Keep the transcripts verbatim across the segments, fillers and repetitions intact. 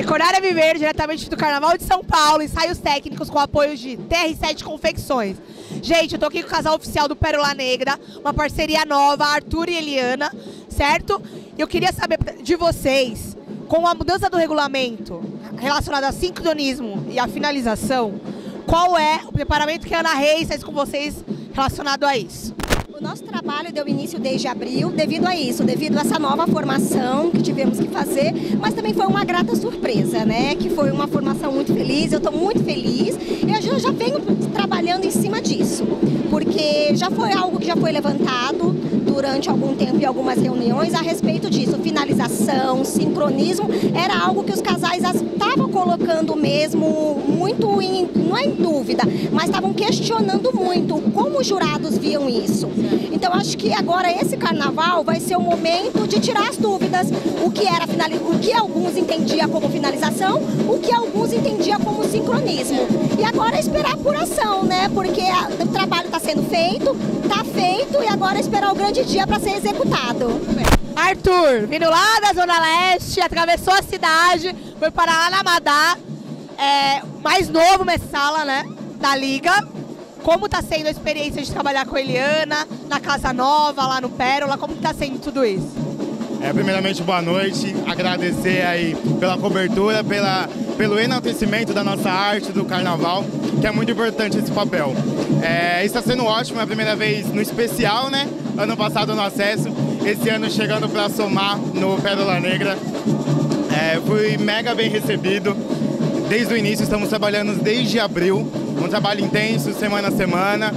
Recordar é Viver, diretamente do Carnaval de São Paulo, ensaios técnicos com apoio de T R sete Confecções. Gente, eu tô aqui com o casal oficial do Pérola Negra, uma parceria nova, Arthur e Eliana, certo? Eu queria saber de vocês, com a mudança do regulamento relacionado a sincronismo e a finalização, qual é o preparamento que a Ana Reis fez com vocês relacionado a isso? O nosso trabalho deu início desde abril, devido a isso, devido a essa nova formação que tivemos que fazer, mas também foi uma grata surpresa, né? Que foi uma formação muito feliz, eu estou muito feliz e eu já venho trabalhando em cima disso, porque já foi algo que já foi levantado durante algum tempo em algumas reuniões a respeito disso, finalização, sincronismo, era algo que os casais estavam colocando mesmo muito, em, não é em dúvida, mas estavam questionando muito como os jurados viam isso. Então acho que agora esse carnaval vai ser o momento de tirar as dúvidas, o que era o que alguns entendiam como finalização, o que alguns entendiam como sincronismo. E agora é esperar a apuração, né? Porque a, o trabalho está sendo feito, está feito e agora é esperar o grande dia para ser executado. Arthur, vindo lá da Zona Leste, atravessou a cidade, foi parar lá na Madá, é, mais novo Messala, né, da Liga. Como está sendo a experiência de trabalhar com a Eliana, na Casa Nova, lá no Pérola, como está sendo tudo isso? É, primeiramente, boa noite, agradecer aí pela cobertura, pela, pelo enaltecimento da nossa arte, do Carnaval, que é muito importante esse papel. É, está sendo ótimo, é a primeira vez no especial, né? Ano passado no acesso, esse ano chegando para somar no Pérola Negra. É, fui mega bem recebido, desde o início estamos trabalhando desde abril, um trabalho intenso, semana a semana,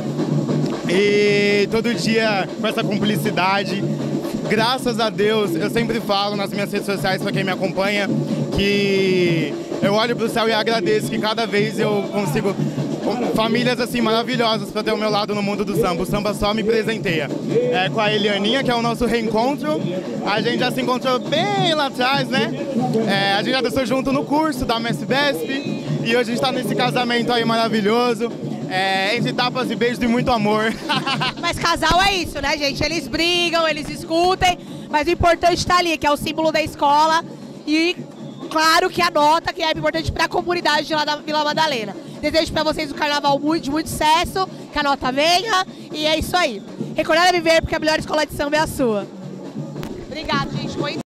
e todo dia com essa cumplicidade. Graças a Deus, eu sempre falo nas minhas redes sociais, para quem me acompanha, que eu olho para o céu e agradeço que cada vez eu consigo famílias assim maravilhosas para ter ao meu lado no mundo do samba. O samba só me presenteia. É, com a Elianinha, que é o nosso reencontro, a gente já se encontrou bem lá atrás, né? É, a gente já dançou junto no curso da M S B E S P e hoje a gente está nesse casamento aí maravilhoso. É, entre tapas e beijos e muito amor. Mas casal é isso, né, gente? Eles brigam, eles discutem, mas o importante está ali, que é o símbolo da escola e, claro, que a nota, que é importante para a comunidade lá da Vila Madalena. Desejo para vocês um carnaval muito, de muito sucesso, que a nota venha e é isso aí. Recordar é viver, porque a melhor escola de samba é a sua. Obrigada, gente. Foi